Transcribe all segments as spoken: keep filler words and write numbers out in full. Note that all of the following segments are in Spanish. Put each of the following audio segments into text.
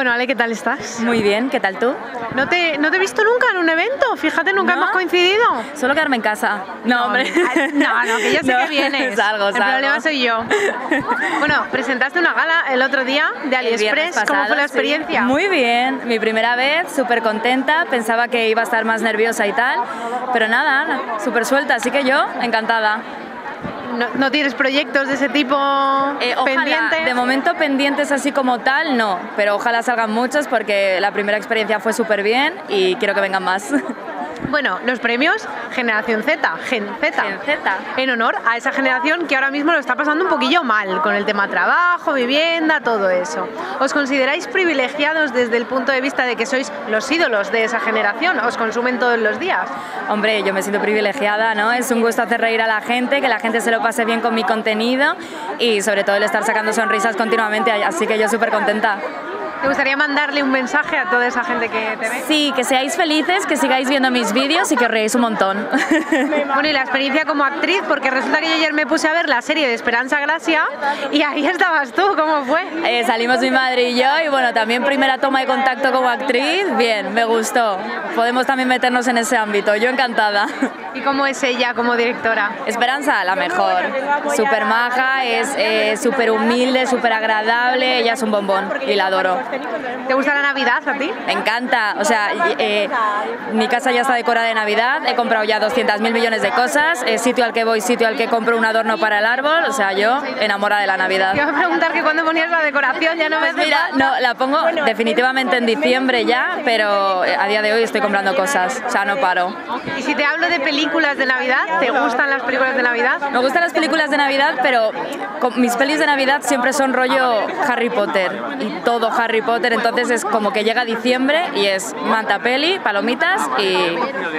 Bueno, Ale, ¿qué tal estás? Muy bien, ¿qué tal tú? No te, no te he visto nunca en un evento, fíjate, nunca ¿No? hemos coincidido. Solo quedarme en casa. No, hombre. No, no, que yo sé No, que vienes. salgo, El salgo. problema soy yo. Bueno, presentaste una gala el otro día de El viernes AliExpress. ¿Cómo pasado, fue la sí. experiencia? Muy bien, mi primera vez, súper contenta. Pensaba que iba a estar más nerviosa y tal, pero nada, súper suelta, así que yo, encantada. ¿No, no tienes proyectos de ese tipo Eh, ojalá, pendientes? de momento pendientes así como tal, no, pero ojalá salgan muchos porque la primera experiencia fue súper bien y quiero que vengan más. Bueno, los premios Generación Z, Gen Z, Gen Z. en honor a esa generación que ahora mismo lo está pasando un poquillo mal con el tema trabajo, vivienda, todo eso. ¿Os consideráis privilegiados desde el punto de vista de que sois los ídolos de esa generación? ¿Os consumen todos los días? Hombre, yo me siento privilegiada, ¿no? Es un gusto hacer reír a la gente, que la gente se lo pase bien con mi contenido y sobre todo el estar sacando sonrisas continuamente, así que yo súper contenta. ¿Te gustaría mandarle un mensaje a toda esa gente que te ve? Sí, que seáis felices, que sigáis viendo mis vídeos y que os reíis un montón. Bueno, y la experiencia como actriz, porque resulta que yo ayer me puse a ver la serie de Esperanza Gracia y ahí estabas tú, ¿cómo fue? Eh, salimos mi madre y yo y bueno, también primera toma de contacto como actriz, bien, me gustó. Podemos también meternos en ese ámbito, yo encantada. ¿Y cómo es ella como directora? Esperanza, la mejor, súper maja, es eh, súper humilde, súper agradable, ella es un bombón y la adoro. ¿Te gusta la Navidad a ti? Me encanta, o sea, eh, mi casa ya está decorada de Navidad, he comprado ya doscientos mil millones de cosas, eh, sitio al que voy, sitio al que compro un adorno para el árbol, o sea, yo enamorada de la Navidad. Te iba a preguntar que cuando ponías la decoración ya no me Pues hace mira, falta. no, la pongo definitivamente en diciembre ya, pero a día de hoy estoy comprando cosas, o sea, no paro. Y si te hablo de películas de Navidad, ¿te gustan las películas de Navidad? Me gustan las películas de Navidad, pero con- mis pelis de Navidad siempre son rollo Harry Potter y todo Harry Potter, entonces es como que llega diciembre y es manta peli, palomitas y,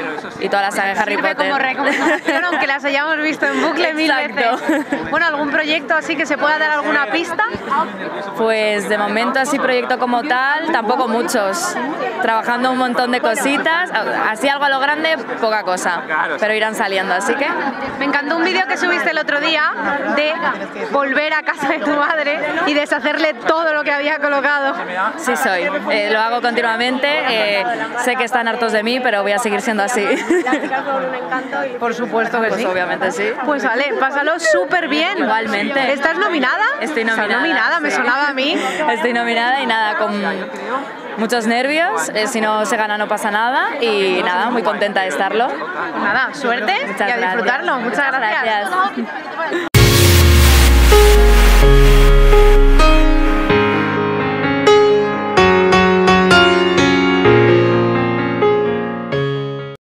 y toda la saga de Harry Sirve Potter. como recomendación, aunque las hayamos visto en bucle mil Exacto. veces. Bueno, ¿algún proyecto así que se pueda dar alguna pista? Pues de momento así proyecto como tal, tampoco muchos. Trabajando un montón de cositas, así algo a lo grande, poca cosa, pero irán saliendo, así que... Me encantó un vídeo que subiste el otro día de volver a casa de tu madre y deshacerle todo lo que había colocado. Sí soy, eh, lo hago continuamente, eh, sé que están hartos de mí, pero voy a seguir siendo así. Por supuesto que Pues sí. obviamente sí. Pues vale, pásalo súper bien. Igualmente. ¿Estás nominada? Estoy nominada. Estás nominada, me sí. sonaba a mí. Estoy nominada y nada, con muchos nervios, eh, si no se gana no pasa nada y nada, muy contenta de estarlo. Nada, suerte Muchas y a disfrutarlo. gracias. Muchas gracias. Gracias.